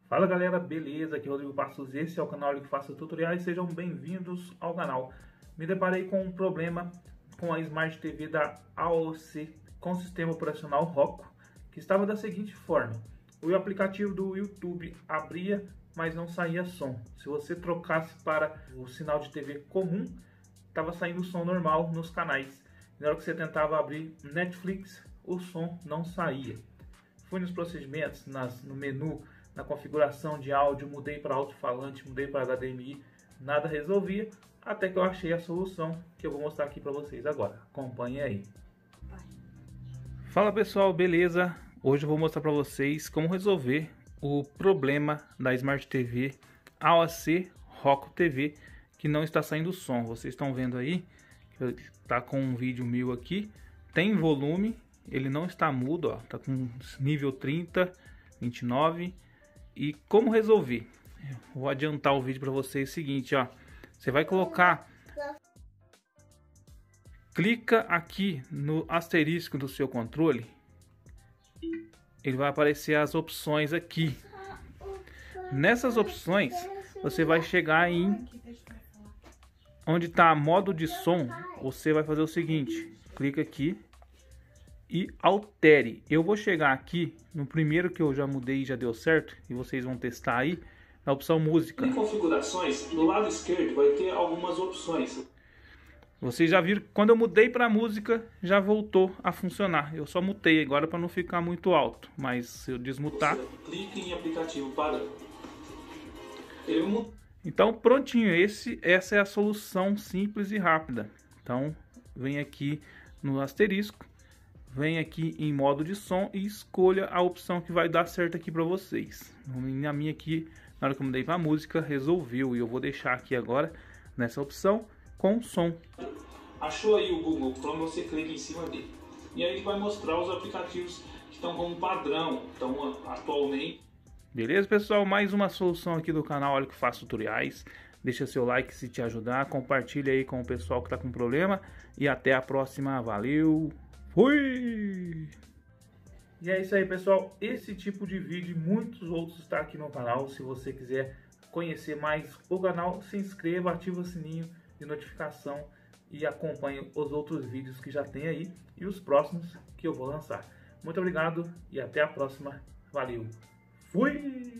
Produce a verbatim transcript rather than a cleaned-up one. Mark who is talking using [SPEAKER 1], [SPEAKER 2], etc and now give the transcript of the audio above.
[SPEAKER 1] Fala galera, beleza? Aqui é o Rodrigo Passos, esse é o canal que faço tutoriais, sejam bem-vindos ao canal. Me deparei com um problema com a Smart T V da A O C com o sistema operacional Roku, que estava da seguinte forma: o aplicativo do YouTube abria, mas não saía som. Se você trocasse para o sinal de T V comum, estava saindo som normal nos canais. Na hora que você tentava abrir Netflix, o som não saía. Fui nos procedimentos, nas, no menu, na configuração de áudio, mudei para alto-falante, mudei para H D M I, nada resolvia, até que eu achei a solução que eu vou mostrar aqui para vocês agora. Acompanhe aí. Fala pessoal, beleza? Hoje eu vou mostrar para vocês como resolver o problema da Smart T V A O C Roku T V que não está saindo som. Vocês estão vendo aí, tá com um vídeo meu aqui, tem volume, ele não está mudo, ó, tá com nível trinta, vinte e nove. E como resolver? Eu vou adiantar o vídeo para vocês. É o seguinte, ó, você vai colocar, clica aqui no asterisco do seu controle, ele vai aparecer as opções aqui. Nessas opções você vai chegar em onde está modo de som. Você vai fazer o seguinte, clica aqui e altere. Eu vou chegar aqui no primeiro que eu já mudei e já deu certo, e vocês vão testar aí, na opção música.
[SPEAKER 2] Em configurações, do lado esquerdo vai ter algumas opções.
[SPEAKER 1] Vocês já viram que quando eu mudei para música já voltou a funcionar. Eu só mutei agora para não ficar muito alto, mas se eu desmutar,
[SPEAKER 2] você clica em aplicativo padrão. Ele muda.
[SPEAKER 1] Então prontinho, esse essa é a solução simples e rápida. Então vem aqui no asterisco, vem aqui em modo de som e escolha a opção que vai dar certo aqui para vocês. Na minha aqui, na hora que eu mudei para música, resolveu, e eu vou deixar aqui agora nessa opção com som.
[SPEAKER 2] Achou aí o Google Chrome, você clica em cima dele. E aí ele vai mostrar os aplicativos que estão como padrão, então atualmente.
[SPEAKER 1] Beleza, pessoal? Mais uma solução aqui do canal Olha que faço tutoriais. Deixa seu like se te ajudar, compartilha aí com o pessoal que está com problema e até a próxima. Valeu! Fui! E é isso aí, pessoal. Esse tipo de vídeo e muitos outros está aqui no canal. Se você quiser conhecer mais o canal, se inscreva, ativa o sininho de notificação e acompanhe os outros vídeos que já tem aí e os próximos que eu vou lançar. Muito obrigado e até a próxima. Valeu! Fui!